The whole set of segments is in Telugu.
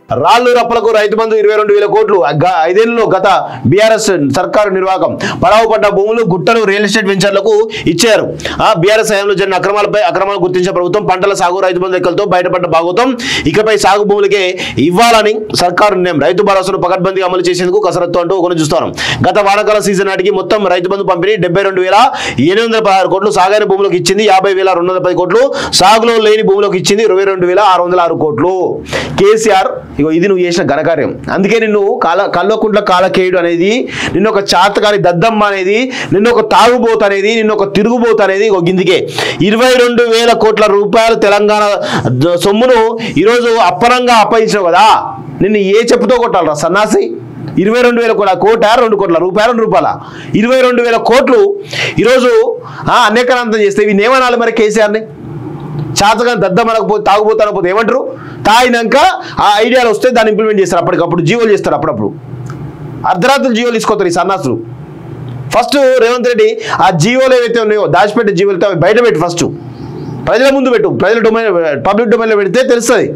రాళ్ళు రప్పలకు రైతు బంధు 22,000 కోట్లు 5 ఏళ్లలో గత బీఆర్ఎస్ సర్కారు నిర్వాహకం. పడావు పడ్డ భూములు గుట్టలు రియల్ ఎస్టేట్ వెంచర్లకు ఇచ్చారు. బీఆర్ఎస్ హయాంలో జరిగిన అక్రమాలు గుర్తించిన ప్రభుత్వం పంటల సాగు రైతు బంధు లెక్కలతో బయటపడ్డ భాగోతం ఇకపై సాగు భూములకే ఇవ్వాలని సర్కారు నిర్ణయం. రైతు భరోసాను పకడ్బందీగా అమలు చేసేందుకు కసరత్తు అంటూ ఒకరు చూస్తారు. గత వానాకాల సీజన్ నాటికి మొత్తం రైతు బంధు పంపిణీ 72,816 కోట్లు. సాగైన భూములకు ఇచ్చింది 50,210 కోట్లు. సాగులో లేని భూములకు ఇచ్చింది 22,606 కోట్లు. కేసీఆర్ ఇగో ఇది నువ్వు చేసిన ఘనకార్యం. అందుకే నిన్ను కల్వకుంట్ల కాలకేయుడు అనేది, నిన్ను ఒక చాతకాని దద్దమ్మ అనేది, నిన్ను ఒక తాగుబోతు అనేది, నిన్ను ఒక తిరుగుబోతు అనేది ఒక గిందికే 22,000 కోట్ల రూపాయలు తెలంగాణ సొమ్మును ఈరోజు అప్పనంగా అప్పగించావు కదా. నిన్ను ఏ చెప్పుతో కొట్టాలరా సన్నాసి? 22,000 కోట్ల 2 కోట్ల రూపాయలు 22,000 కోట్లు ఈరోజు అనేకనంతం చేస్తే ఇవి నేమనాలి మరి కేసీఆర్ని? చాతగా దద్దమనకు పోతే తాగుపోతాను పోతే ఏమంటారు? తాగినాక ఆ ఐడియాలు వస్తే దాన్ని ఇంప్లిమెంట్ చేస్తారు. అప్పటికప్పుడు జీవోలు చేస్తారు. అప్పుడప్పుడు అర్ధరాత్రులు జీవోలు తీసుకొస్తారు ఈ సన్నాసులు. ఫస్ట్ రేవంత్ రెడ్డి ఆ జీవోలు ఏవైతే ఉన్నాయో దాచిపెట్టే జీవోలు అవి బయట పెట్టు. ఫస్ట్ ప్రజల ముందు పెట్టు. ప్రజల డొమైన్ పబ్లిక్ డొమైన్లో పెడితే తెలుస్తుంది.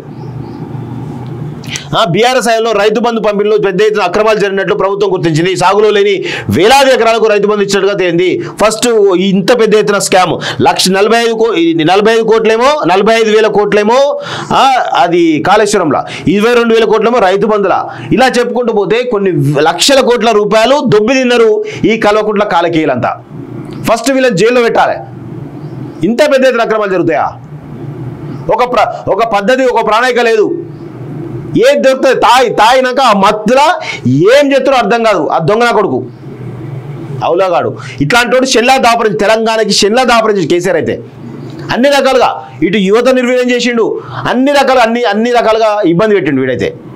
బీఆర్ఎస్ హయాంలో రైతు బంధు పంపిణీలో పెద్ద ఎత్తున అక్రమాలు జరిగినట్లు ప్రభుత్వం గుర్తించింది. సాగులో లేని వేలాది ఎకరాలకు రైతు బంధు ఇచ్చినట్టుగా తేలింది. ఫస్ట్ ఇంత పెద్ద ఎత్తున స్కామ్ 45 కోట్లేమో 45,000 కోట్లేమో అది కాళేశ్వరంలో, 22,000 కోట్లేమో రైతు బంధులా. ఇలా చెప్పుకుంటూ పోతే కొన్ని లక్షల కోట్ల రూపాయలు దొబ్బి తిన్నారు ఈ కల్వకుంట్ల కాలకేయులంతా. ఫస్ట్ వీళ్ళని జైల్లో పెట్టాలి. ఇంత పెద్ద ఎత్తున అక్రమాలు జరుగుతాయా? ఒక పద్ధతి, ఒక ప్రణాళిక లేదు. ఏది దొరుకుతుంది తాగినాక ఆ మత్తులా ఏం చేస్తారో అర్థం కాదు. ఆ దొంగన కొడుకు అవులాగాడు ఇట్లాంటి వాడు షెల్లా దాపరించి, తెలంగాణకి షెల్లా దాపరించి కేసీఆర్ అయితే అన్ని రకాలుగా ఇటు యువత నిర్వీర్యం చేసిండు, అన్ని రకాలుగా ఇబ్బంది పెట్టిండు వీడైతే.